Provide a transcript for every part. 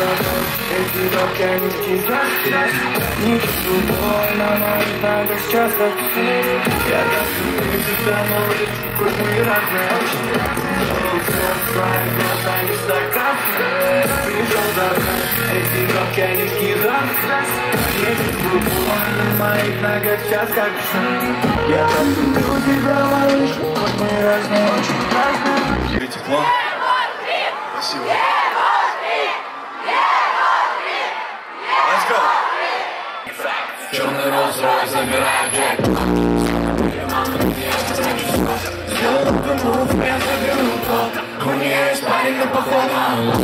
домой, эти ботинки завтра. Не чувствую боль на моих ногах, сейчас как снег. Я танцую домой, хоть мы разные, очень разные. Все свои глаза не стаканцы. Пришел забрать эти ботинки завтра. Не чувствую боль на моих ногах, сейчас как снег. Я танцую тебя, малыш, хоть мы разные, очень разные. И тепло. Спасибо. Let's go. Черный Rolls-Royce забирает джек. Сделал мув, я заберу тот. У нее есть парень на походу.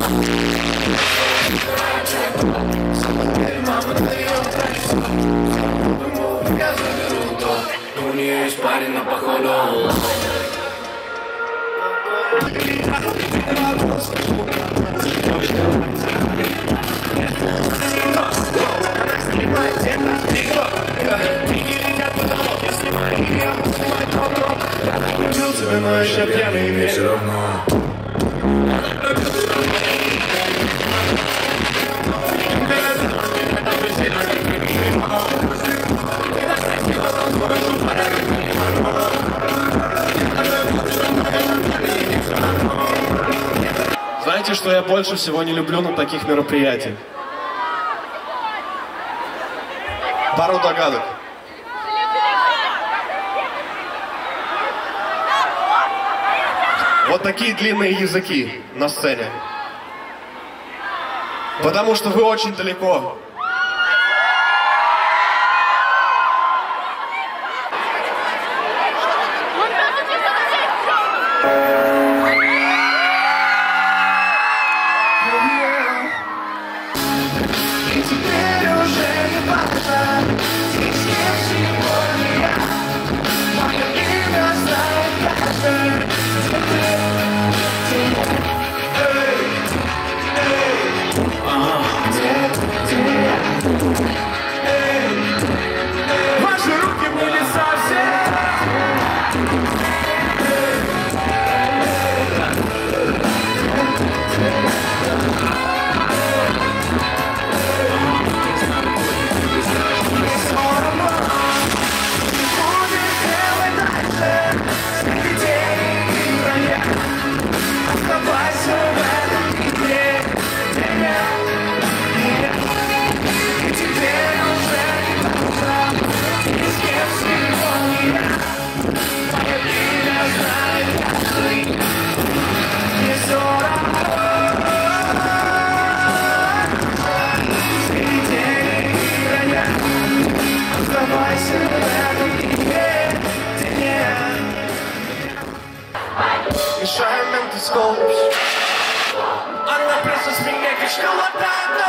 Мама даёт тачку. Я заберу тот. У нее есть парень на походу. Но еще пьяный мне все равно. Знаете, что я больше всего не люблю на таких мероприятиях? Пару догадок. Вот такие длинные языки на сцене. Потому что вы очень далеко. И теперь уже не важно, с кем сегодня я. Мое имя знает каждый. Ваши руки были совсем. Мешаем менты с колбиш. Она просто с меня кишкала.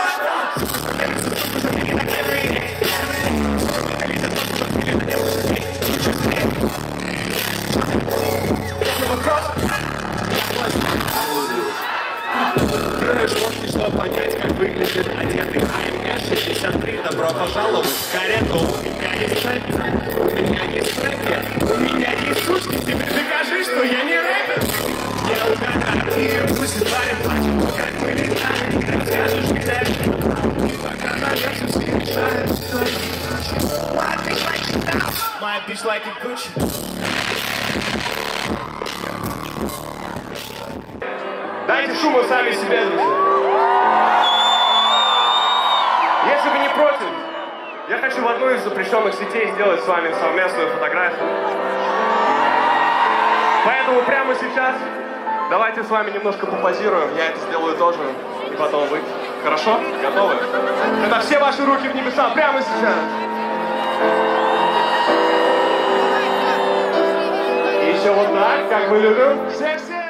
Чтобы понять, как выглядит одетый АМГ-63. Добро пожаловать в карету. У меня есть шайки, у меня есть рэпер, у меня есть сучки. Теперь докажи, что я не рэпер. Я угадаю, и пусть парень плачет, как мы летаем. Ты скажешь, где же? И пока наверху все решают, что my bitch like it down, my bitch like it Gucci. Дайте шуму сами себе, друзья. Если вы не против, я хочу в одной из запрещенных сетей сделать с вами совместную фотографию. Поэтому прямо сейчас давайте с вами немножко попозируем. Я это сделаю тоже. И потом вы. Хорошо? Готовы? Это все ваши руки в небеса прямо сейчас. И еще вот так, как мы любим. Все-все.